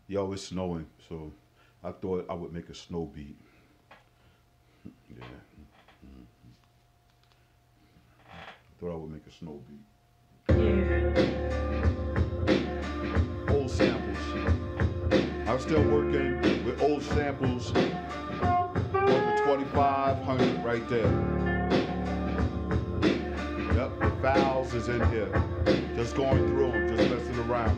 Yo, it's snowing, so I thought I would make a snow beat. Yeah, thought I would make a snow beat. Old samples. I'm still working with old samples on the 2500 right there. Yep, the Vowels is in here. Just going through them, just messing around.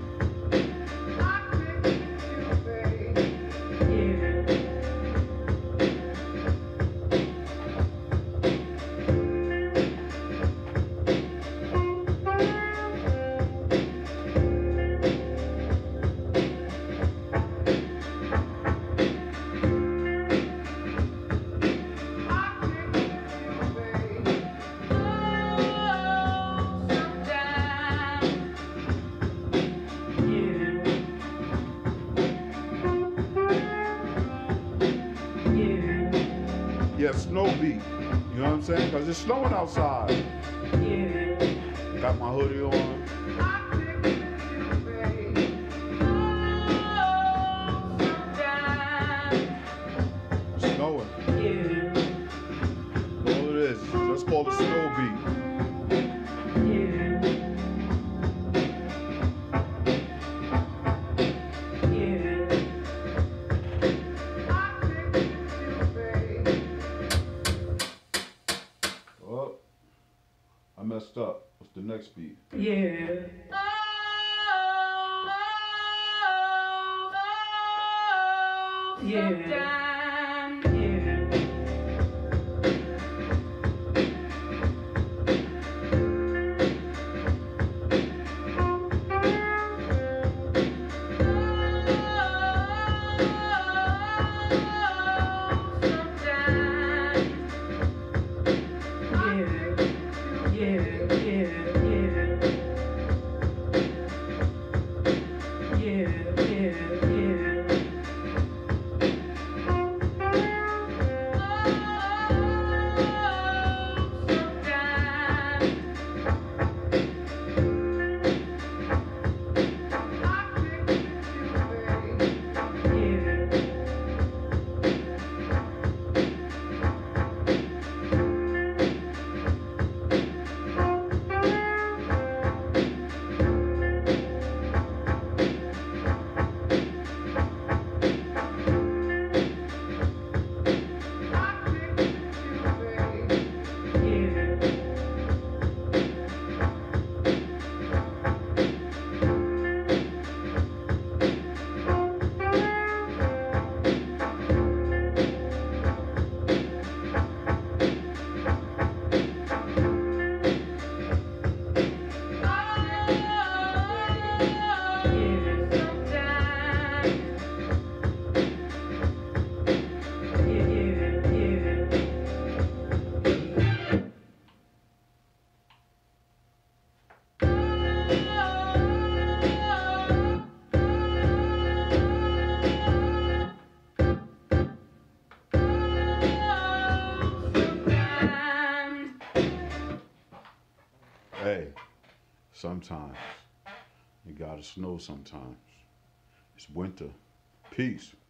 Yeah, snow beat. You know what I'm saying? Because it's snowing outside. Got my hoodie on. It's snowing. All it is. That's called a snow beat. Oh, I messed up. What's the next beat? Hey, sometimes it gotta snow sometimes. It's winter. Peace.